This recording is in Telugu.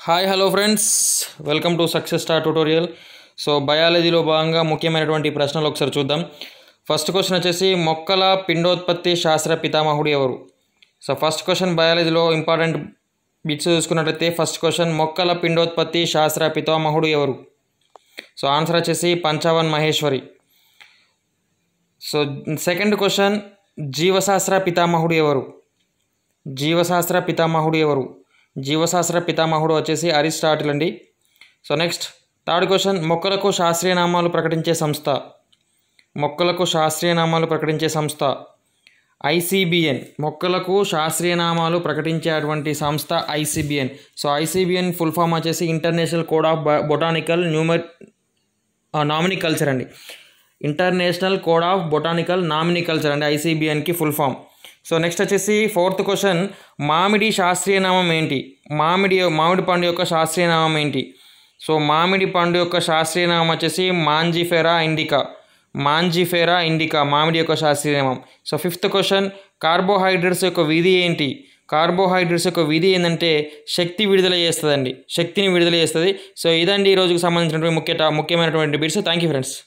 Hi hello friends, welcome to success star tutorial. So బయాలజీలో భాగంగా ముఖ్యమైనటువంటి ప్రశ్నలు ఒకసారి చూద్దాం. ఫస్ట్ క్వశ్చన్ వచ్చేసి మొక్కల పిండోత్పత్తి శాస్త్ర పితామహుడు ఎవరు? సో ఫస్ట్ క్వశ్చన్ బయాలజీలో ఇంపార్టెంట్ బిట్స్ చూసుకున్నట్లయితే ఫస్ట్ క్వశ్చన్ మొక్కల పిండోత్పత్తి శాస్త్ర పితామహుడు ఎవరు? సో ఆన్సర్ వచ్చేసి Panchanan Maheshwari. So second question జీవశాస్త్ర పితామహుడు ఎవరు? జీవశాస్త్ర పితామహుడు ఎవరు? జీవశాస్త్ర పితామహుడు వచ్చేసి అరిస్టాటిల్ అండి. సో నెక్స్ట్ థర్డ్ క్వశ్చన్ మొక్కలకు శాస్త్రీయ నామాలు ప్రకటించే సంస్థ. మొక్కలకు శాస్త్రీయ నామాలు ప్రకటించే సంస్థ ఐసిబిఎన్. మొక్కలకు శాస్త్రీయ నామాలు ప్రకటించేటువంటి సంస్థ ICBN. So ICBN full form వచ్చేసి international code of botanical nomenclature అండి. International code of botanical nomenclature అండి ఐసిబిఎన్కి ఫుల్ ఫామ్. సో నెక్స్ట్ వచ్చేసి ఫోర్త్ క్వశ్చన్ మామిడి శాస్త్రీయ నామం ఏంటి? మామిడి పండు యొక్క శాస్త్రీయ నామం ఏంటి? సో మామిడి పండు యొక్క శాస్త్రీయ నామం వచ్చేసి మాంజిఫెరా ఇండికా. మాంజిఫెరా ఇండికా మామిడి యొక్క శాస్త్రీయ నామం. సో ఫిఫ్త్ క్వశ్చన్ కార్బోహైడ్రేట్స్ యొక్క విధి ఏంటి? కార్బోహైడ్రేట్స్ యొక్క విధి ఏంటంటే శక్తిని విడుదల చేస్తుంది. సో ఇదండి ఈ రోజుకి సంబంధించినటువంటి ముఖ్యమైనటువంటి బిట్స్. Thank you friends.